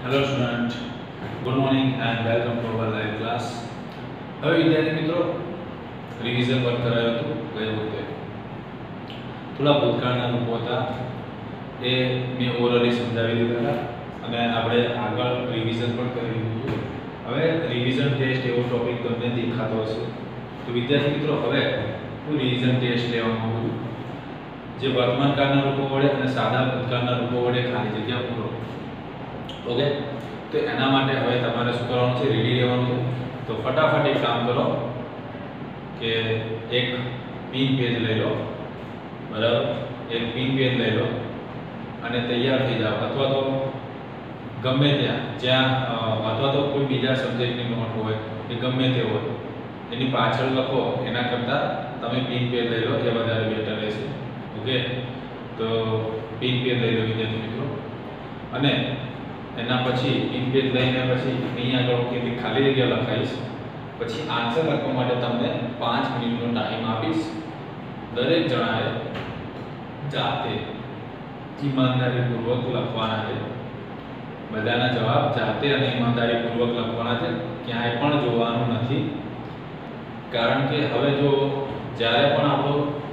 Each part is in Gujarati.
Hello student, good morning and welcome to our live class. હવે વિદ્યાર્થી મિત્રો રિવિઝન વર્ક કરાયો હતો ગઈ વખતે થોડા ભૂતકાળના રૂપો હતા એ મેં ઓરલી સમજાવી દીધા હતા અને આપણે આગળ રિવિઝન પણ કરી લીધું હતું. હવે રિવિઝન ટેસ્ટ એવો ટોપિક તમને દેખાતો હશે તો વિદ્યાર્થી મિત્રો હવે હું રિવિઝન ટેસ્ટ લેવા માંગુ છું જે વર્તમાન કાળના રૂપો વડે અને સાદા ભૂતકાળના રૂપો વડે ખાલી જગ્યા પૂરો. ઓકે, તો એના માટે હવે તમારે શું કરવાનું છે, રેડી રહેવાનું છે. તો ફટાફટ એક કામ કરો કે એક પિન પેજ લઈ લો, બરાબર, એક પિન પેજ લઈ લો અને તૈયાર થઈ જાઓ. અથવા તો ગમે જ્યાં અથવા તો કોઈ બીજા સબ્જેક્ટની નોટ હોય કે ગમે તે હોય એની પાછળ લખો, એના કરતાં તમે પિન પેજ લઈ લો એ વધારે બેટર રહેશે. ઓકે, તો પિન પેજ લઈ લો વિદ્યાર્થી મિત્રો અને એના પછી પિન પેજ લઈને પછી અહીંયા આગળ કેટલી ખાલી જગ્યા લખાઈશ. પછી આન્સર લખવા માટે તમને 5 મિનિટનો ટાઈમ આપીશ. દરેક જણાએ જાતે ઈમાનદારીપૂર્વક લખવાના છે. બધાના જવાબ જાતે અને ઈમાનદારીપૂર્વક લખવાના છે, ક્યાંય પણ જોવાનું નથી. કારણ કે હવે જો જ્યારે પણ આપણો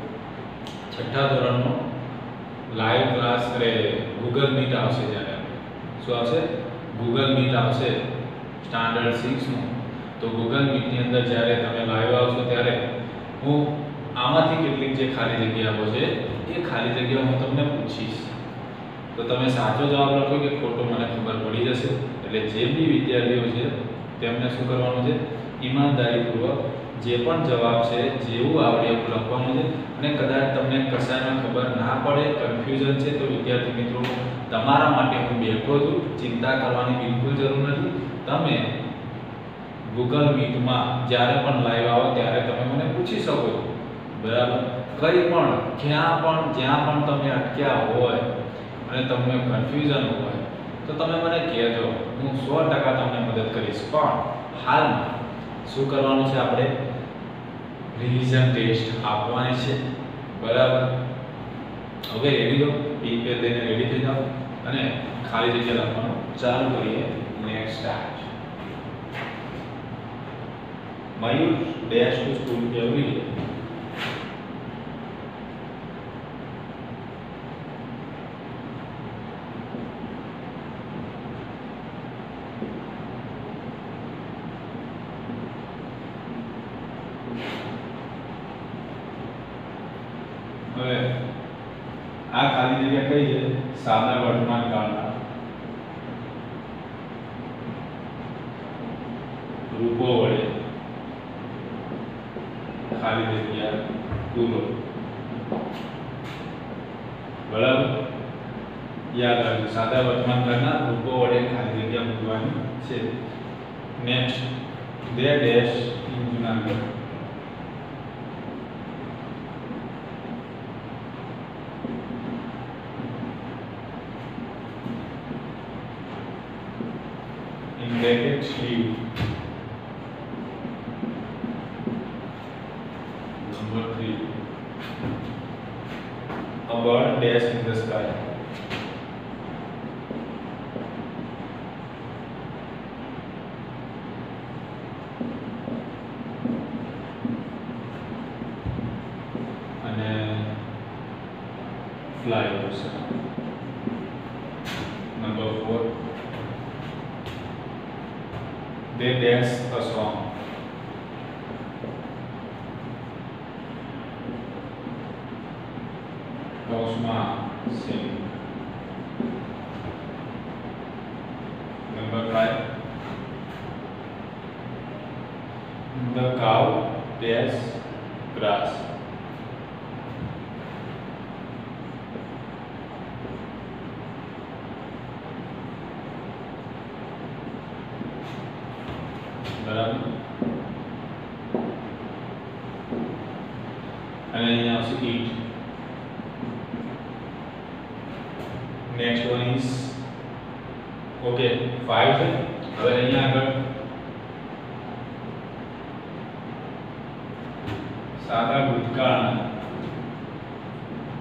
6ઠ્ઠા ધોરણનો લાઈવ ક્લાસ ગૂગલ મીટ આવશે, જ્યારે શું આવશે, ગૂગલ મીટ આવશે સ્ટાન્ડર્ડ 6 નું, તો ગૂગલ મીટની અંદર જ્યારે તમે લાઈવ આવશો ત્યારે હું આમાંથી કેટલીક જે ખાલી જગ્યાઓ છે એ ખાલી જગ્યાઓ હું તમને પૂછીશ. તો તમે સાચો જવાબ લખો કે ખોટો મને ખબર પડી જશે. એટલે જે બી વિદ્યાર્થીઓ છે તેમને શું કરવાનું છે, ઈમાનદારીપૂર્વક જે પણ જવાબ છે જેવું આવડે એવું લખવાનું છે. અને કદાચ તમને કશામાં ખબર ના પડે, કન્ફ્યુઝન છે, તો વિદ્યાર્થી મિત્રો તમારા માટે હું બેઠો છું, ચિંતા કરવાની બિલકુલ જરૂર નથી. તમે ગૂગલ મીટમાં જ્યારે પણ લાઈવ આવો ત્યારે તમે મને પૂછી શકો છો, બરાબર. કંઈ પણ જ્યાં પણ તમે અટક્યા હોય અને તમને કન્ફ્યુઝન હોય તો તમે મને કહેજો, હું 100% તમને મદદ કરીશ. પણ હાલમાં શું કરવાનું છે, આપણે રિવિઝન ટેસ્ટ આપવાની છે, બરાબર. ઓકે, રેડી દો, પિન પેજ લઈને રેડી થઈ જાઓ અને ખાલી જગ્યા લખવાનું ચાલુ કરીએ. Next start. Mayur dash to school every day. હવે આ ખાલી જગ્યા કઈ છે, સાદા વર્તમાન કાળના રૂપો વડે ખાલી જગ્યા પૂરો. બરાબર, યાદ રાખજો, સાદા વર્તમાન કાળના રૂપો વડે ખાલી જગ્યા પૂરવાની છે. Next, they dash in Junagadh. In brackets leave. Number 3. A bird dash in the sky. અને fly also. Number 4. They dance a song. Kausma sing. Number 5. The cow dash grass. બરાબર, અને અહીંયા આવશે eat. Next one is okay 5 છે. હવે અહીંયા આગળ સાદા ભૂતકાળના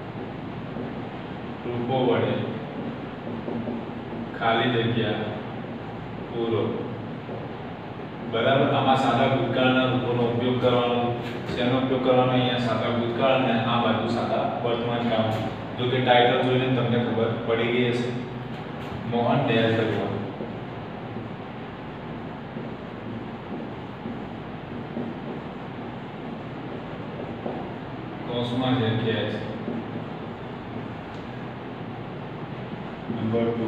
રૂપો વડે ખાલી જગ્યા પૂર્વ. બરાબર. આમાં સાદા ભૂતકાળના રૂપોનો ઉપયોગ કરવાનો. શેનો ઉપયોગ કરવાનો? અહીંયા સાદા ભૂતકાળ અને આ બાજુ સાદા વર્તમાન કાળ. જો કે ટાઇટલ જોઈને તમને ખબર પડી ગઈ હશે. મોહન ડેશ કર્યો. કૌંસમાં જગ્યાએ છે. નંબર 2.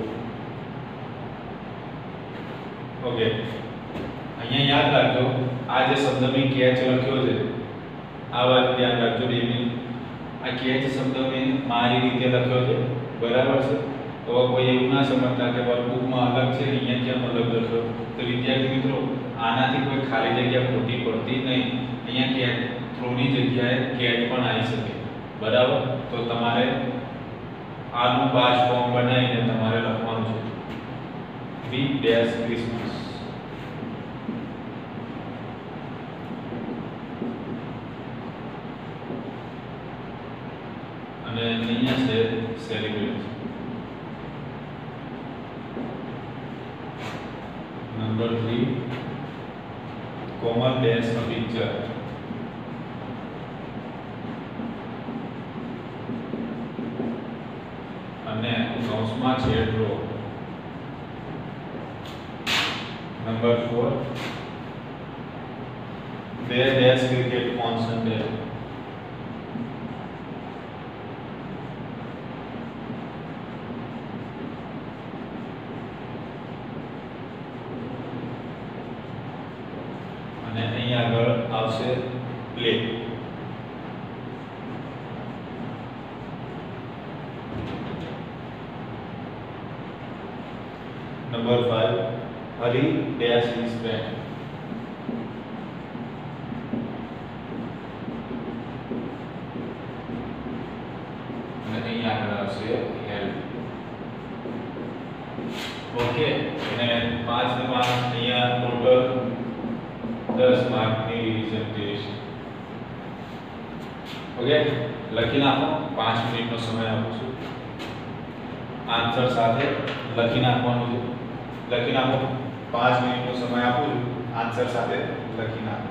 ઓકે. અહીંયા યાદ રાખજો આ જે શબ્દ મેં કેચ લખ્યો છે આ વાત ધ્યાન રાખજો બેબી. આ કેચ શબ્દ મેં મારી રીતે લખ્યો છે. બરાબર છે. તો કોઈ એવું ના સમજતા કે વર્કબુકમાં અલગ છે અહીંયા કેમ અલગ લખ્યો. તો વિદ્યાર્થી મિત્રો આનાથી કોઈ ખાલી જગ્યા ખોટી પડતી નહીં. અહીંયા કેચ થ્રોની જગ્યાએ કેચ પણ આવી શકે. બરાબર. તો તમારે આનું પાસ ફોર્મ બનાવીને તમારે લખવાનું છે. We dash Christmas. અને અહીંયા છે સેલિબ્રેટ. નંબર 3 કોમન ડેશ નો પિક્ચર. અને કૌંસમાં છે ડ્રો. નંબર 4 બે ડેશ ક્રિકેટ ઓન સન્ડે. અને અહીં આગળ આવશે play. Number 5 Hari dash is back. અને અહીં આગળ આવશે હેલ્પ. ઓકે. અને 5 ને 5 અહીંયા ટોટલ 10 માર્કની રિવિઝન ટેસ્ટ. ઓકે. લખી નાખો. 5 મિનિટનો સમય આપું છું. આન્સર સાથે લખી નાખવાનું છે. લખી નાખો. 5 મિનિટનો સમય આપું છું. આન્સર સાથે લખી નાખો.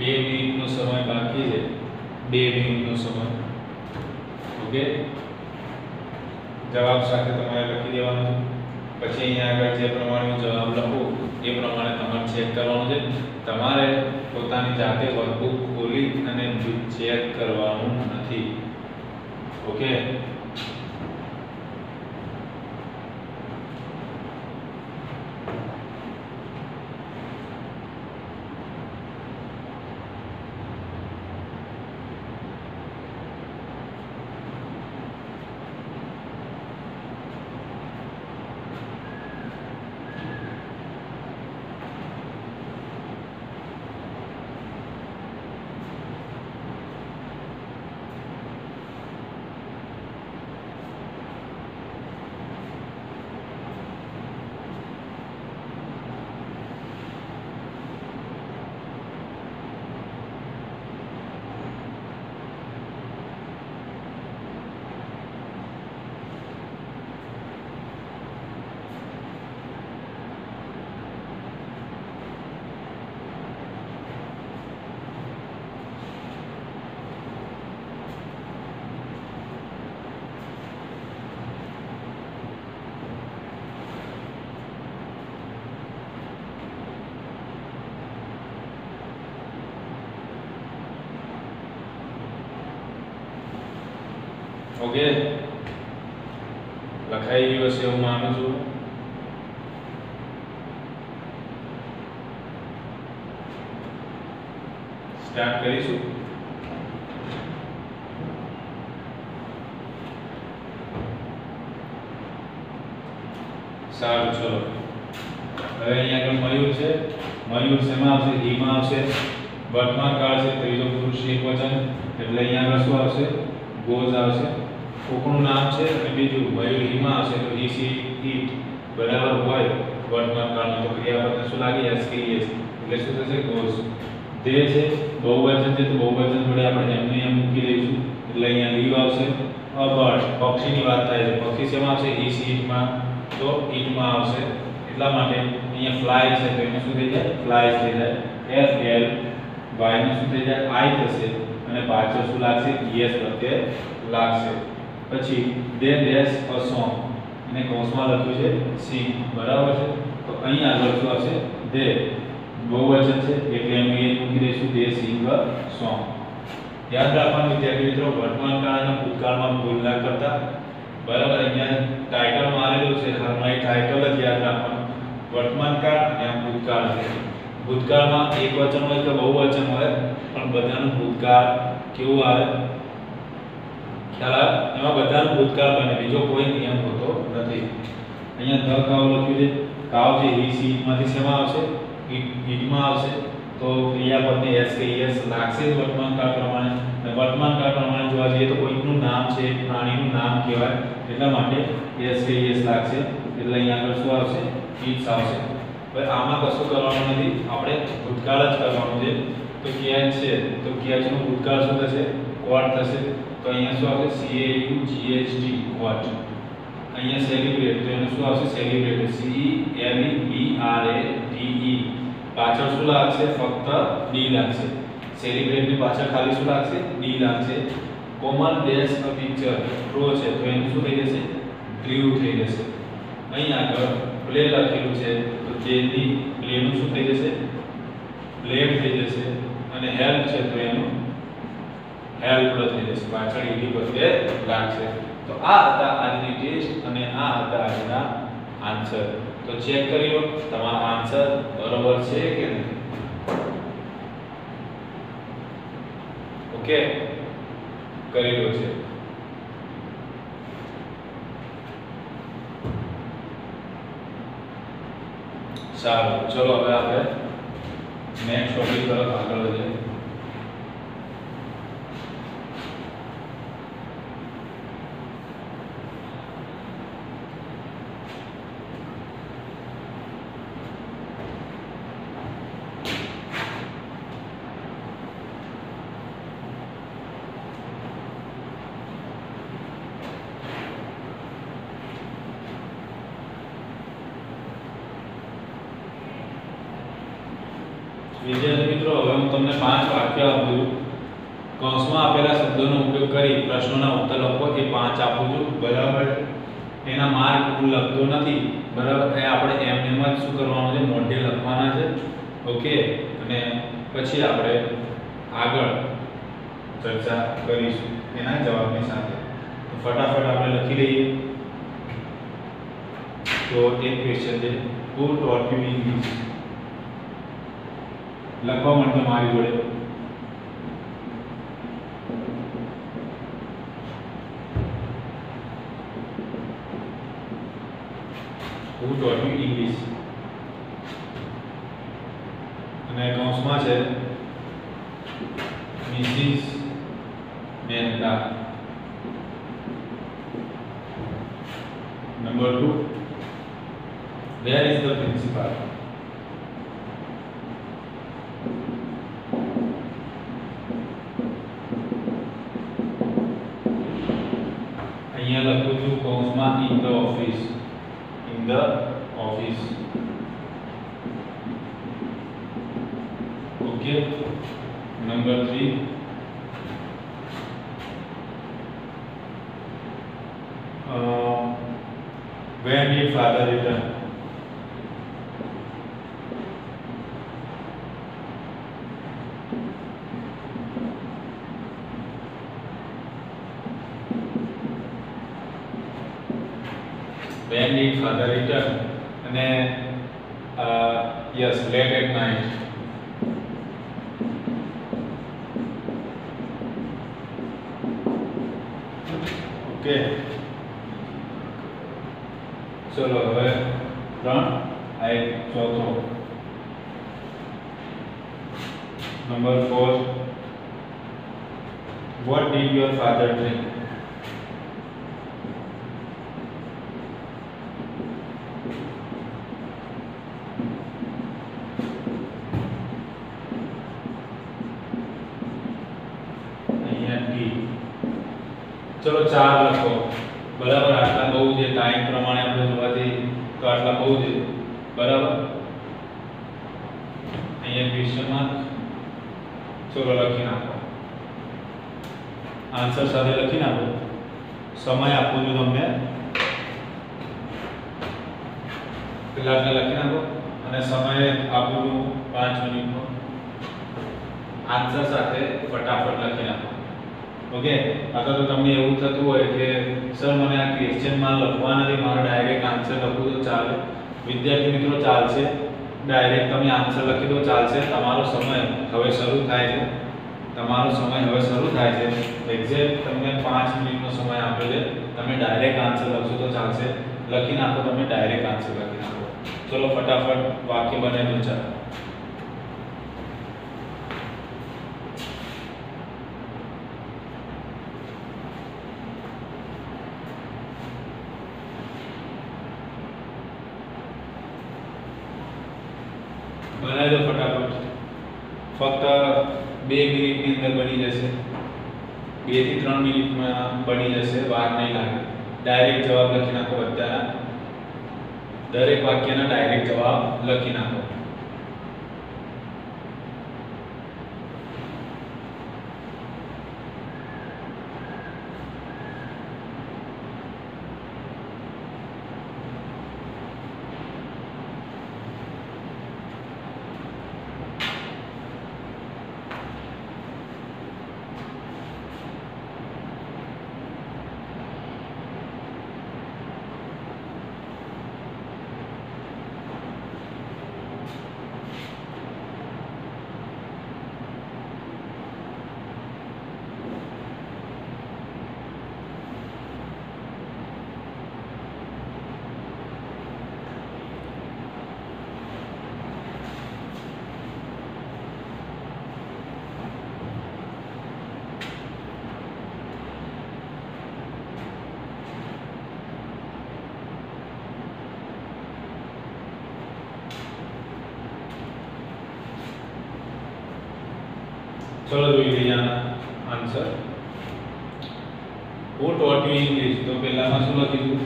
2 મિનિટનો સમય બાકી છે, 2 મિનિટનો સમય. ઓકે, જવાબ સાથે તમારે લખી દેવાનું છે. પછી અહીંયા આગળ જે પ્રમાણે જવાબ લખો એ પ્રમાણે તમારે ચેક કરવાનું છે. તમારે પોતાની જાતે વર્કબુક ખોલી અને ચેક કરવાનું નથી. ઓકે, ઓકે, લખાઈ ગયું હશે હું માનું છું. સ્ટાર્ટ કરીશું. સારું, ચલો. હવે અહીંયા આગળ મયુર છે. મયુર શેમાં આવશે? હીમાં આવશે. વર્તમાન કાળ છે, ત્રીજો પુરુષ એકવચન, એટલે અહીંયા આગળ શું આવશે? ગોઝ આવશે. કોકનું નામ છે અને બીજું મયુર હીમાં આવશે તો હી સી ઈટ બરાબર હોય વર્તમાન કાળમાં તો ક્રિયાપદને શું લાગે? એસ કે એસ, એટલે શું થશે? ગોઝ. તે છે બહુવચન છે તો બહુવચન જોડે આપણે એમને એમ મૂકી દઈશું એટલે અહીંયા લીવ આવશે. અ બર્ડ, પક્ષીની વાત થાય છે. પક્ષી શેમાં આવશે? હી સી ઈટમાં, તો ઈટમાં આવશે. એટલા માટે અહીંયા ફ્લાય છે તો એનું શું થઈ જાય? ફ્લાય થઈ જાય. એફ એલ વાય નું શું થઈ જાય? આઈ થશે અને પાછળ શું લાગશે? યસ પ્રત્યય લાગશે. પછી દે ડેશ અ સોંગ, એને કૌંસમાં લખ્યું છે સિંગ, બરાબર છે. તો અહીંયા આગળ શું આવશે? દે બહુવચન છે એટલે એનું એ મૂકી દઈશું, દે સિંગ અ સોંગ. યાદ રાખવાનું વિદ્યાર્થી મિત્રો, વર્તમાન કાળ અને ભૂતકાળમાં ભૂલ ના કરતા. બરાબર, અહીંયા ટાઇટલ મારેલું છે, હાલમાં એ ટાઇટલ જ યાદ રાખવાનું. વર્તમાન કાળ અને ભૂતકાળ છે. ભૂતકાળમાં એકવચન હોય કે બહુવચન હોય પણ બધાનું ભૂતકાળ કેવું આવે? ખ્યાલ આવે? એમાં બધાનું ભૂતકાળ બને, બીજો કોઈ નિયમ હોતો નથી. અહીંયા ધ કાવ લખ્યું છે. કાવ જે હી સી ઈટમાંથી શેમાં આવશે? ઈટમાં આવશે. તો ક્રિયાપદને એસ કે એસ લાગશે વર્તમાન કાળ પ્રમાણે. અને વર્તમાન કાળ પ્રમાણે જોવા જઈએ તો કોઈકનું નામ છે, પ્રાણીનું નામ કહેવાય, એટલા માટે એસ કે એસ લાગશે. એટલે અહીંયા આગળ શું આવશે? ઈટ્સ આવશે. હવે આમાં કશું કરવાનું નથી, આપણે ભૂતકાળ જ કરવાનું છે. તો કેચ છે તો કેચનું ભૂતકાળ શું થશે? ક્વોટ થશે. તો અહીંયા શું આવશે? C A U G H T, quote. અહીંયા સેલિબ્રેટ તો એનું શું આવશે? Celebrate, C L E B R A T E. પાછળ શું લાગશે? ફક્ત ડી લાગશે. સેલિબ્રેટ ની પાછળ ખાલી શું લાગશે? ડી લાગશે. Come on dash a picture, draw છે તો એનું શું થઈ જશે? ડ્રીવ થઈ જશે. અહીં આગળ પ્લે લખેલું છે તો તેની પ્લેનું શું થઈ જશે? પ્લેડ થઈ જશે. અને હેલ્પ છે તો એનું હેલ્પ થઈ જશે, પાછળ ઈડી પ્રત્યે લાગશે. તો આ હતા આજની ટેસ્ટ અને આ હતા આજના આન્સર. તો ચેક કરી લો તમારો આન્સર બરોબર છે કે નહીં. ઓકે, કરી લો છે. સારું, ચલો હવે આપણે નેક્સ્ટ ટોપિક તરફ આગળ વધીએ. વિદ્યાર્થી મિત્રો, હવે હું તમને 5 વાક્ય આપું છું. કૌંસમાં આપેલા શબ્દોનો ઉપયોગ કરી પ્રશ્નોના ઉત્તર લખો. એ 5 આપું છું, બરાબર. એના માર્ક હું લખતો નથી, બરાબર. એ આપણે એમ જ શું કરવાનું છે, મોઢે લખવાના છે. ઓકે. અને પછી આપણે આગળ ચર્ચા કરીશું એના જવાબની સાથે. તો ફટાફટ આપણે લખી લઈએ. તો એક ક્વેશ્ચન છે, who taught you English? લખવા માટે મારી જોડે who taught you English? અને કૌંસમાં છે Mrs Mehta. Number 2, where is the principal? અહીંયા લખું છું કૌંસમાં in the office. In the office. Okay. Number 3, when did father return? When did father return? અને yes, late at night. Okay. ચલો હવે 3, આ એક ચોથો. Number 4, what did your father drink? ચલો 4 લખો, બરાબર. આટલા બહુ છે, ટાઈમ પ્રમાણે આપણે જોવાથી તો આટલા બહુ છે, બરાબર. અહીંયા ક્વેશ્ચન માર્ક. ચલો લખી નાખો, આન્સર સાથે લખી નાખો. સમય આપું છું તમને, પેલા લખી નાખો. અને સમય આપું છું 5 મિનિટનો. આન્સર સાથે ફટાફટ લખી નાખો. ઓકે. અથવા તો તમને એવું થતું હોય કે સર મને આ ક્વેશ્ચનમાં લખવા નથી, મારો ડાયરેક્ટ આન્સર લખું તો ચાલે. વિદ્યાર્થી મિત્રો, ચાલશે. ડાયરેક્ટ તમે આન્સર લખી દો, ચાલશે. તમારો સમય હવે શરૂ થાય છે. તમારો સમય હવે શરૂ થાય છે. એક્ઝેક્ટ તમને 5 મિનિટનો સમય આપેલો છે. તમે ડાયરેક્ટ આન્સર લખશો તો ચાલશે. લખી નાખો, તમે ડાયરેક્ટ આન્સર લખી નાખો. ચલો ફટાફટ વાક્ય બનાવી દો. ચાલો. બનાવી દો ફટાફટ. ફક્ત 2 મિનિટની અંદર બની જશે. 2 થી 3 મિનિટમાં બની જશે, વાર નહીં લાગે. ડાયરેક્ટ જવાબ લખી નાખો. બધાના દરેક વાક્યના ડાયરેક્ટ જવાબ લખી નાખો. चलो જોઈ લઈએ answer. Who taught you English? તો પહેલામાં શું લખીશું?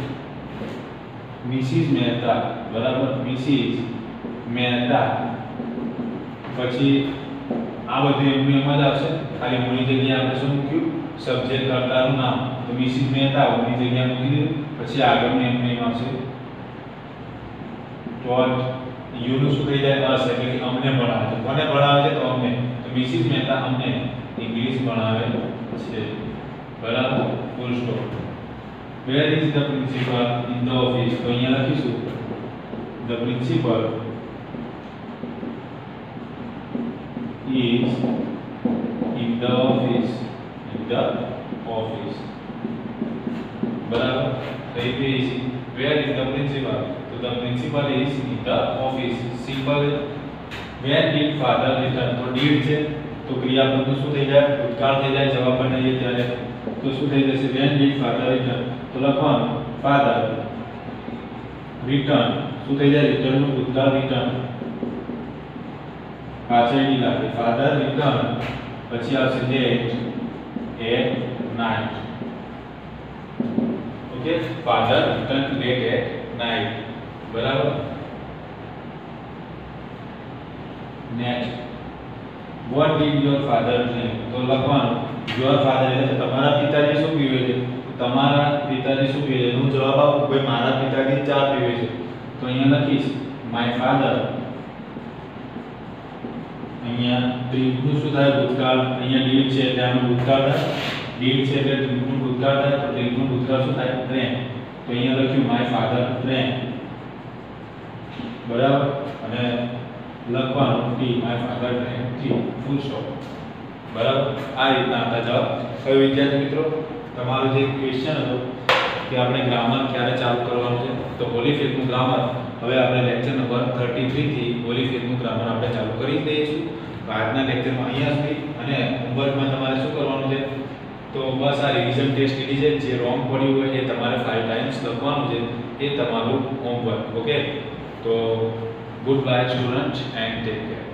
મિસિસ મહેતા, બરાબર. મિસિસ મહેતા પછી આ બધું એમનું એમ જ આવશે, ખાલી ઓની જગ્યાએ આપણે શું મૂક્યું, સબ્જેક્ટ કર્તાનું નામ, તો મિસિસ મહેતા ઓની જગ્યાએ મૂકી દીધું. પછી આગળનું એમનું એમ આવશે ટોટ, યુ નું શું થઈ જાય, અસ, એટલે કે અમને ભણાવે છે. કોને ભણાવે છે? તો અમને. તો મિસિસ મહેતા અમને ઇંગ્લિશ ભણાવે છે. બરાબર, full stop. Where is the principal in the office? તો અહીંયા લખીશું the principal is in the office. બરાબર. તો એ is where is the principal? તો the principal is in the office. Simple. When did father return? તો did છે તો ક્રિયાપદ તો શું થઈ જાય, ભૂતકાળ થઈ જાય. જવાબ બનાવીએ ત્યારે તો શું થઈ જશે, when did father return? તો લખવાનું father return, શું થઈ જાય, return નું ભૂતકાળ return, પાછળની લાગે father return, પછી આવશે late at night. Okay, father return late at night. બરાબર. Next, what did your father drink? તો લખવાનું your father, એટલે તમારા પિતાજી શું પીવે છે, તમારા પિતાજી શું પીવે છે. હું જવાબ આપું, ભાઈ મારા પિતાજી ચા પીવે છે, તો અહીંયા લખીશ my father. અહીંયા ડ્રિંક નું શું થાય, ભૂતકાળ. અહીંયા ડીડ છે એટલે આનું ભૂતકાળ થાય, ડીડ છે એટલે ડ્રિંક નું ભૂતકાળ થાય, તો ડ્રિંક નું ભૂતકાળ શું થાય, ડ્રેન્ક. તો અહીંયા લખ્યું માય ફાધર ડ્રેન્ક. બરાબર. અને લખવાનું tea, my father drank tea, full stop. બરાબર. આ રીતના આપણા જવાબ. હવે વિદ્યાર્થી મિત્રો, તમારો જે ક્વેશ્ચન હતો કે આપણે ગ્રામર ક્યારે ચાલુ કરવાનું છે, તો પોલીફેઝનું ગ્રામર હવે આપણે લેક્ચર નંબર 33 થી પોલીફેઝનું ગ્રામર આપણે ચાલુ કરી દઈશું. તો આજના લેક્ચરમાં અહીંયા સુધી. અને હોમવર્કમાં તમારે શું કરવાનું છે, તો બસ આ રિવિઝન ટેસ્ટ લીધી છે, જે રોંગ પડ્યું હોય એ તમારે 5 ટાઈમ્સ લખવાનું છે, એ તમારું હોમવર્ક. ઓકે, તો good bye student and take care.